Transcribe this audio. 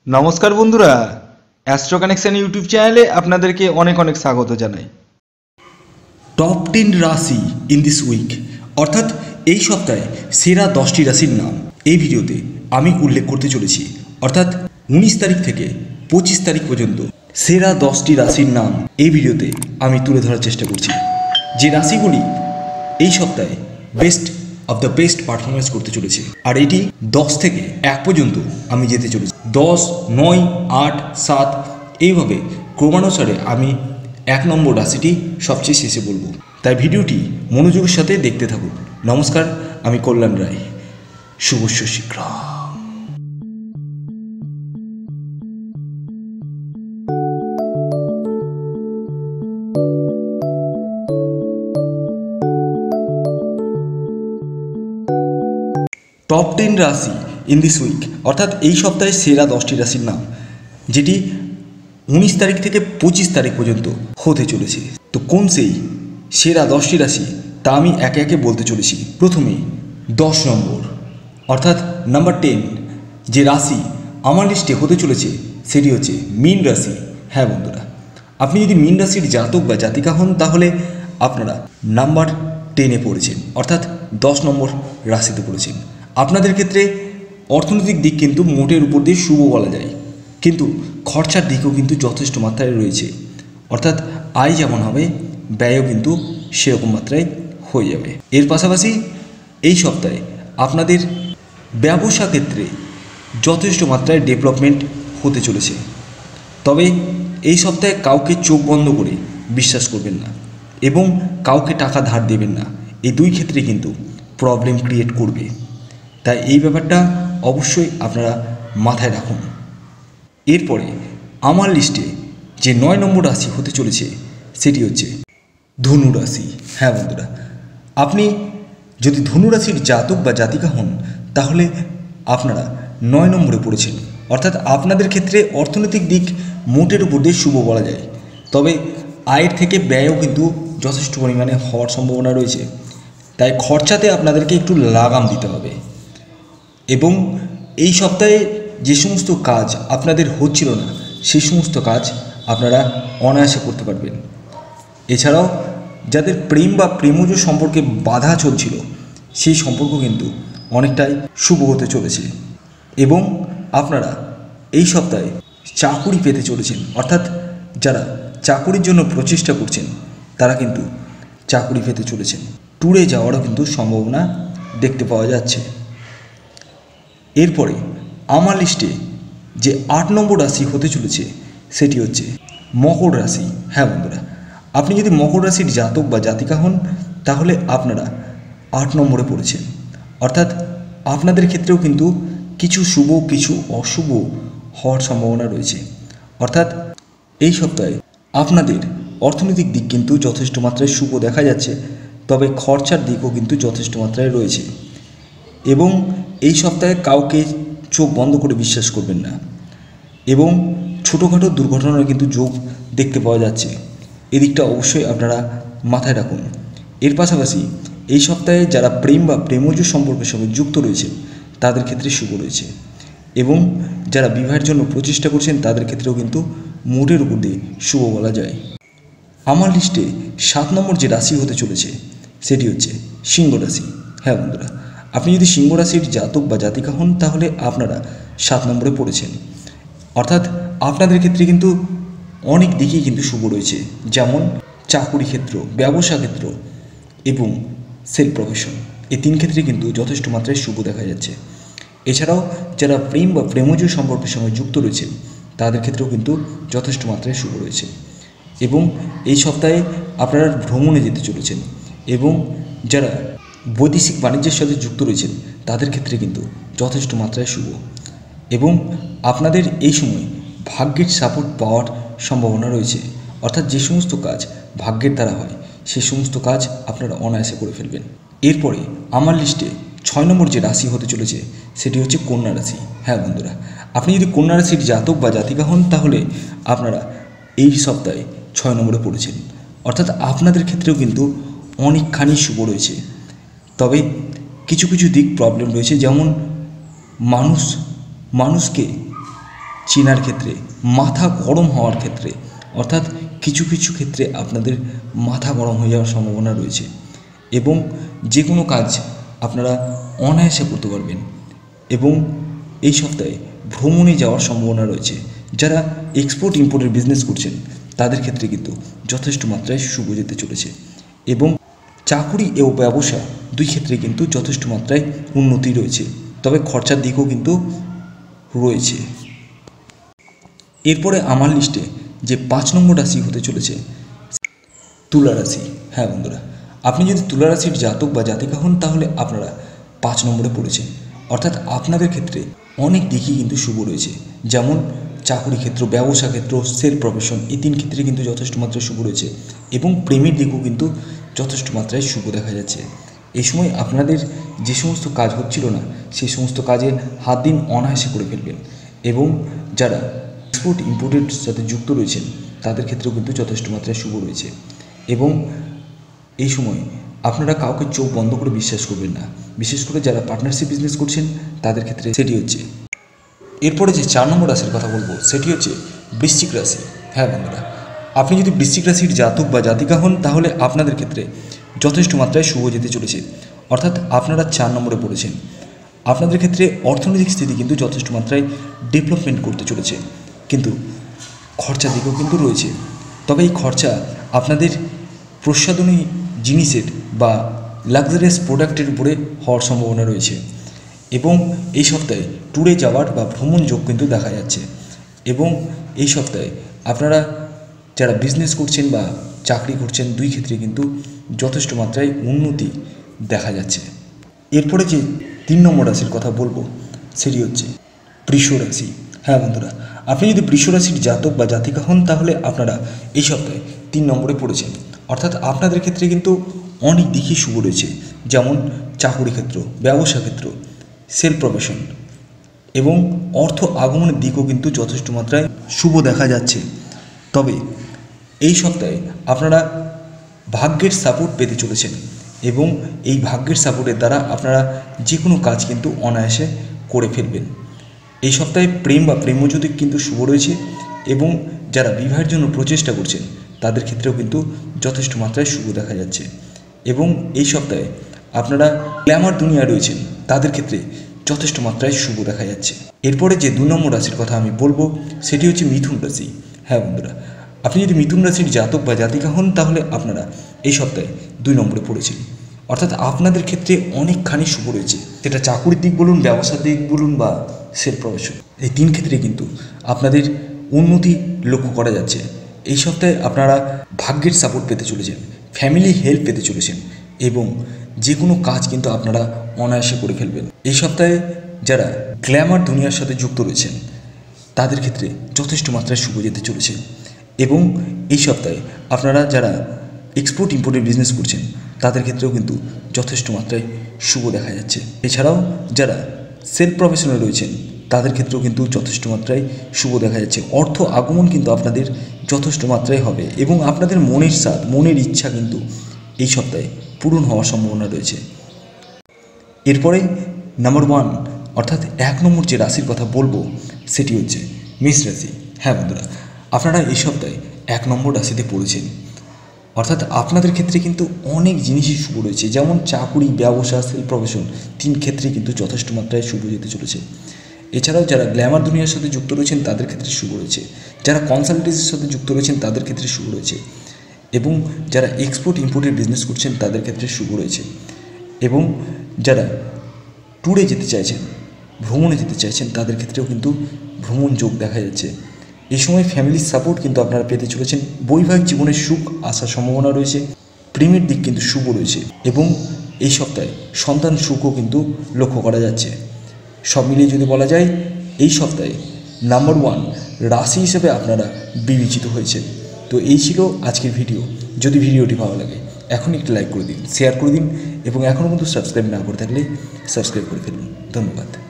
নমস্কার বন্ধুরা, astro connection YouTube চ্যানেলে আপনাদেরকে অনেক অনেক স্বাগত জানাই। টপ 10 রাশি ইন দিস উইক অর্থাৎ এই সপ্তাহে সেরা 10টি রাশির নাম এই ভিডিওতে আমি উল্লেখ করতে চলেছি। অর্থাৎ 19 তারিখ থেকে 25 তারিখ পর্যন্ত সেরা 10টি রাশির নাম এই ভিডিওতে আমি তুলে ধরার চেষ্টা করছি, যে রাশিগুলি এই সপ্তাহে best of the best performance করতে চলেছে। আর এটি 10 থেকে 1 পর্যন্ত আমি যেতে চলেছি। 10, 9, 8, 7 এইভাবে ক্রমানুসারে আমি 1 নম্বর রাশিটি সবচেয়ে শেষে বলবো, তাই ভিডিওটি মনোযোগের সাথে দেখতে থাকুন। নমস্কার, আমি কল্যাণ রায়। শুভস্য শীঘ্র। টপ 10 রাশি ইন দিস উইক অর্থাৎ এই সপ্তাহে সেরা 10টি রাশির নাম, যেটি 19 তারিখ থেকে 25 তারিখ পর্যন্ত হতে চলেছে। তো কোন সেই সেরা 10টি রাশি তা আমি একে একে বলতে চলেছি। প্রথমে 10 নম্বর অর্থাৎ নাম্বার 10 যে রাশি আমার লিস্টে হতে চলেছে সেটি হচ্ছে মীন রাশি। হ্যাঁ বন্ধুরা, আপনি যদি মীন রাশির জাতক বা জাতিকা হন তাহলে আপনারা নাম্বার 10-এ পড়েছেন, অর্থাৎ 10 নম্বর রাশিতে পড়েছেন। আপনাদের ক্ষেত্রে অর্থনৈতিক দিক কিন্তু মোটের উপর দিয়ে শুভ বলা যায়, কিন্তু খরচার দিকও কিন্তু যথেষ্ট মাত্রায় রয়েছে। অর্থাৎ আয় যেমন হবে ব্যয়ও কিন্তু সেরকম মাত্রায় হয়ে যাবে। এর পাশাপাশি এই সপ্তাহে আপনাদের ব্যবসা ক্ষেত্রে যথেষ্ট মাত্রায় ডেভেলপমেন্ট হতে চলেছে। তবে এই সপ্তাহে কাউকে চোখ বন্ধ করে বিশ্বাস করবেন না এবং কাউকে টাকা ধার দেবেন না। এই দুই ক্ষেত্রে কিন্তু প্রবলেম ক্রিয়েট করবে, তাই এই ব্যাপারটা অবশ্যই আপনারা মাথায় রাখুন। এরপরে আমার লিস্টে যে 9 নম্বর রাশি হতে চলেছে সেটি হচ্ছে ধনু রাশি। হ্যাঁ বন্ধুরা, আপনি যদি ধনু রাশির জাতক বা জাতিকা হন তাহলে আপনারা 9 নম্বরে পড়েছেন। অর্থাৎ আপনাদের ক্ষেত্রে অর্থনৈতিক দিক মোটের উপর দিয়ে শুভ বলা যায়, তবে আয়ের থেকে ব্যয়ও কিন্তু যথেষ্ট পরিমাণে হওয়ার সম্ভাবনা রয়েছে। তাই খরচাতে আপনাদেরকে একটু লাগাম দিতে হবে এবং এই সপ্তাহে যে সমস্ত কাজ আপনাদের হচ্ছিল না সেই সমস্ত কাজ আপনারা অনায়াসে করতে পারবেন। এছাড়াও যাদের প্রেম বা প্রেমজ সম্পর্কে বাধা চলছিল সেই সম্পর্ক কিন্তু অনেকটাই শুভ হতে চলেছে এবং আপনারা এই সপ্তাহে চাকুরি পেতে চলেছেন। অর্থাৎ যারা চাকুরির জন্য প্রচেষ্টা করছেন তারা কিন্তু চাকুরি পেতে চলেছেন। ট্যুরে যাওয়ারও কিন্তু সম্ভাবনা দেখতে পাওয়া যাচ্ছে। এরপরে আমার লিস্টে যে 8 নম্বর রাশি হতে চলেছে সেটি হচ্ছে মকর রাশি। হ্যাঁ বন্ধুরা, আপনি যদি মকর রাশির জাতক বা জাতিকা হন তাহলে আপনারা 8 নম্বরে পড়েছেন। অর্থাৎ আপনাদের ক্ষেত্রেও কিন্তু কিছু শুভ কিছু অশুভ হওয়ার সম্ভাবনা রয়েছে। অর্থাৎ এই সপ্তাহে আপনাদের অর্থনৈতিক দিক কিন্তু যথেষ্ট মাত্রায় শুভ দেখা যাচ্ছে, তবে খরচার দিকও কিন্তু যথেষ্ট মাত্রায় রয়েছে এবং এই সপ্তাহে কাউকে চোখ বন্ধ করে বিশ্বাস করবেন না এবং ছোটোখাটো দুর্ঘটনার কিন্তু যোগ দেখতে পাওয়া যাচ্ছে। এদিকটা অবশ্যই আপনারা মাথায় রাখুন। এর পাশাপাশি এই সপ্তাহে যারা প্রেম বা প্রেমজ সম্পর্কের সঙ্গে যুক্ত রয়েছে তাদের ক্ষেত্রে শুভ রয়েছে এবং যারা বিবাহের জন্য প্রচেষ্টা করছেন তাদের ক্ষেত্রেও কিন্তু মোটের উপর দিয়ে শুভ বলা যায়। আমার লিস্টে 7 নম্বর যে রাশি হতে চলেছে সেটি হচ্ছে সিংহ রাশি। হ্যাঁ বন্ধুরা, আপনি যদি সিংহ রাশির জাতক বা জাতিকা হন তাহলে আপনারা 7 নম্বরে পড়েছেন। অর্থাৎ আপনাদের ক্ষেত্রে কিন্তু অনেক দিকেই কিন্তু শুভ রয়েছে, যেমন চাকুরি ক্ষেত্র, ব্যবসা ক্ষেত্র এবং সেলফ প্রফেশন। এই 3 ক্ষেত্রে কিন্তু যথেষ্ট মাত্রায় শুভ দেখা যাচ্ছে। এছাড়াও যারা প্রেম বা প্রেমজ সম্পর্কের সঙ্গে যুক্ত রয়েছেন তাদের ক্ষেত্রেও কিন্তু যথেষ্ট মাত্রায় শুভ রয়েছে এবং এই সপ্তাহে আপনারা ভ্রমণে যেতে চলেছেন এবং যারা বৈদেশিক বাণিজ্যের সাথে যুক্ত রয়েছেন তাদের ক্ষেত্রে কিন্তু যথেষ্ট মাত্রায় শুভ এবং আপনাদের এই সময় ভাগ্যের সাপোর্ট পাওয়ার সম্ভাবনা রয়েছে। অর্থাৎ যে সমস্ত কাজ ভাগ্যের দ্বারা হয় সেই সমস্ত কাজ আপনারা অনায়াসে করে ফেলবেন। এরপরে আমার লিস্টে 6 নম্বর যে রাশি হতে চলেছে সেটি হচ্ছে কন্যা রাশি। হ্যাঁ বন্ধুরা, আপনি যদি কন্যা রাশির জাতক বা জাতিকা হন তাহলে আপনারা এই সপ্তাহে 6 নম্বরে পড়েছেন। অর্থাৎ আপনাদের ক্ষেত্রেও কিন্তু অনেকখানি শুভ রয়েছে, তবে কিছু কিছু দিক প্রবলেম রয়েছে, যেমন মানুষকে চেনার ক্ষেত্রে, মাথা গরম হওয়ার ক্ষেত্রে, অর্থাৎ কিছু কিছু ক্ষেত্রে আপনাদের মাথা গরম হয়ে যাওয়ার সম্ভাবনা রয়েছে এবং যে কোনো কাজ আপনারা অনায়াসে করতে পারবেন এবং এই সপ্তাহে ভ্রমণে যাওয়ার সম্ভাবনা রয়েছে। যারা এক্সপোর্ট ইম্পোর্টের বিজনেস করছেন তাদের ক্ষেত্রে কিন্তু যথেষ্ট মাত্রায় শুভ যেতে চলেছে এবং চাকুরি ও ব্যবসা দুই ক্ষেত্রে কিন্তু যথেষ্ট মাত্রায় উন্নতি রয়েছে, তবে খরচার দিকও কিন্তু রয়েছে। এরপরে আমার লিস্টে যে 5 নম্বর রাশি হতে চলেছে তুলা রাশি। হ্যাঁ বন্ধুরা, আপনি যদি তুলা রাশির জাতক বা জাতিকা হন তাহলে আপনারা 5 নম্বরে পড়েছেন, অর্থাৎ আপনাদের ক্ষেত্রে অনেক দিকই কিন্তু শুভ রয়েছে, যেমন চাকুরি ক্ষেত্র, ব্যবসা ক্ষেত্র, সেলফ প্রফেশন, এই 3 ক্ষেত্রে কিন্তু যথেষ্ট মাত্রায় শুভ রয়েছে এবং প্রেমের দিকও কিন্তু যথেষ্ট মাত্রায় শুভ দেখা যাচ্ছে। এই সময় আপনাদের যে সমস্ত কাজ হচ্ছিল না সেই সমস্ত কাজে হাত দিন অনায়াসে করে ফেলবেন এবং যারা এক্সপোর্ট ইম্পোর্টের সাথে যুক্ত রয়েছেন তাদের ক্ষেত্রেও কিন্তু যথেষ্ট মাত্রায় শুভ রয়েছে এবং এই সময় আপনারা কাউকে চোখ বন্ধ করে বিশ্বাস করবেন না, বিশেষ করে যারা পার্টনারশিপ বিজনেস করছেন তাদের ক্ষেত্রে সেটি হচ্ছে। এরপরে যে 4 নম্বর রাশির কথা বলবো সেটি হচ্ছে বৃশ্চিক রাশি। হ্যাঁ বন্ধুরা, আপনি যদি বৃশ্চিক রাশির জাতক বা জাতিকা হন তাহলে আপনাদের ক্ষেত্রে যথেষ্ট মাত্রায় শুভ যেতে চলেছে, অর্থাৎ আপনারা 4 নম্বরে পড়েছেন। আপনাদের ক্ষেত্রে অর্থনৈতিক স্থিতি কিন্তু যথেষ্ট মাত্রায় ডেভেলপমেন্ট করতে চলেছে, কিন্তু খরচার দিকেও কিন্তু রয়েছে, তবে এই খরচা আপনাদের প্রসাধনী জিনিসের বা লাক্সারিয়াস প্রোডাক্টের উপরে হওয়ার সম্ভাবনা রয়েছে এবং এই সপ্তাহে ট্যুরে যাওয়ার বা ভ্রমণ যোগ কিন্তু দেখা যাচ্ছে এবং এই সপ্তাহে আপনারা যারা বিজনেস করছেন বা চাকরি করছেন দুই ক্ষেত্রে কিন্তু যথেষ্ট মাত্রায় উন্নতি দেখা যাচ্ছে। এরপরে যে 3 নম্বর রাশির কথা বলবো সেটি হচ্ছে বৃষ রাশি। হ্যাঁ বন্ধুরা, আপনি যদি বৃষ রাশির জাতক বা জাতিকা হন তাহলে আপনারা এই সপ্তাহে 3 নম্বরে পড়েছেন, অর্থাৎ আপনাদের ক্ষেত্রে কিন্তু অনেক দিকই শুভ রয়েছে, যেমন চাকুরি ক্ষেত্র, ব্যবসা ক্ষেত্র, সেলফ প্রফেশন এবং অর্থ আগমনের দিকও কিন্তু যথেষ্ট মাত্রায় শুভ দেখা যাচ্ছে। তবে এই সপ্তাহে আপনারা ভাগ্যের সাপোর্ট পেতে চলেছেন এবং এই ভাগ্যের সাপোর্টের দ্বারা আপনারা যে কোনো কাজ কিন্তু অনায়াসে করে ফেলবেন। এই সপ্তাহে প্রেম বা প্রেমজ্যোতি কিন্তু শুভ রয়েছে এবং যারা বিবাহের জন্য প্রচেষ্টা করছেন তাদের ক্ষেত্রেও কিন্তু যথেষ্ট মাত্রায় শুভ দেখা যাচ্ছে এবং এই সপ্তাহে আপনারা গ্ল্যামার দুনিয়া রয়েছেন তাদের ক্ষেত্রে যথেষ্ট মাত্রায় শুভ দেখা যাচ্ছে। এরপরে যে 2 নম্বর রাশির কথা আমি বলবো সেটি হচ্ছে মিথুন রাশি। হ্যাঁ বন্ধুরা, আপনি যদি মিথুন রাশির জাতক বা জাতিকা হন তাহলে আপনারা এই সপ্তাহে 2 নম্বরে পড়েছেন, অর্থাৎ আপনাদের ক্ষেত্রে অনেকখানি শুভ রয়েছে, সেটা চাকুরির দিক বলুন, ব্যবসার দিক বলুন বা সেলফ প্রফেশন, এই 3 ক্ষেত্রে কিন্তু আপনাদের উন্নতি লক্ষ্য করা যাচ্ছে। এই সপ্তাহে আপনারা ভাগ্যের সাপোর্ট পেতে চলেছেন, ফ্যামিলি হেল্প পেতে চলেছেন এবং যে কোনো কাজ কিন্তু আপনারা অনায়াসে করে ফেলবেন। এই সপ্তাহে যারা গ্ল্যামার দুনিয়ার সাথে যুক্ত রয়েছেন তাদের ক্ষেত্রে যথেষ্ট মাত্রায় শুভ যেতে চলেছে এবং এই সপ্তাহে আপনারা যারা এক্সপোর্ট ইম্পোর্টের বিজনেস করছেন তাদের ক্ষেত্রেও কিন্তু যথেষ্ট মাত্রায় শুভ দেখা যাচ্ছে। এছাড়াও যারা সেলফ প্রফেশনে রয়েছেন তাদের ক্ষেত্রেও কিন্তু যথেষ্ট মাত্রায় শুভ দেখা যাচ্ছে। অর্থ আগমন কিন্তু আপনাদের যথেষ্ট মাত্রায় হবে এবং আপনাদের মনের স্বাদ, মনের ইচ্ছা কিন্তু এই সপ্তাহে পূরণ হওয়ার সম্ভাবনা রয়েছে। এরপরে নাম্বার 1 অর্থাৎ 1 নম্বর যে রাশির কথা বলবো সেটি হচ্ছে মেষ রাশি। হ্যাঁ বন্ধুরা, আপনারা এই সপ্তাহে 1 নম্বর রাশিতে পড়েছেন, অর্থাৎ আপনাদের ক্ষেত্রে কিন্তু অনেক জিনিসই শুভ রয়েছে, যেমন চাকুরি, ব্যবসা, সেলফ প্রফেশন 3 ক্ষেত্রে কিন্তু যথেষ্ট মাত্রায় শুভ যেতে চলেছে। এছাড়াও যারা গ্ল্যামার দুনিয়ার সাথে যুক্ত রয়েছেন তাদের ক্ষেত্রে শুভ রয়েছে, যারা কনসালটেন্সির সাথে যুক্ত রয়েছেন তাদের ক্ষেত্রে শুভ রয়েছে এবং যারা এক্সপোর্ট ইম্পোর্টের বিজনেস করছেন তাদের ক্ষেত্রে শুভ রয়েছে এবং যারা ট্যুরে যেতে চাইছেন, ভ্রমণে যেতে চাইছেন তাদের ক্ষেত্রেও কিন্তু ভ্রমণ যোগ দেখা যাচ্ছে। এই সময় ফ্যামিলির সাপোর্ট কিন্তু আপনারা পেতে চলেছেন, বৈবাহিক জীবনে সুখ আসার সম্ভাবনা রয়েছে, প্রেমের দিক কিন্তু শুভ রয়েছে এবং এই সপ্তাহে সন্তান সুখও কিন্তু লক্ষ্য করা যাচ্ছে। সব মিলিয়ে যদি বলা যায় এই সপ্তাহে নাম্বার 1 রাশি হিসেবে আপনারা বিবেচিত হয়েছেন। তো এই ছিল আজকের ভিডিও। যদি ভিডিওটি ভালো লাগে এখন একটি লাইক করে দিন, শেয়ার করে দিন এবং এখনও কিন্তু সাবস্ক্রাইব না করে থাকলে সাবস্ক্রাইব করে ফেলুন। ধন্যবাদ।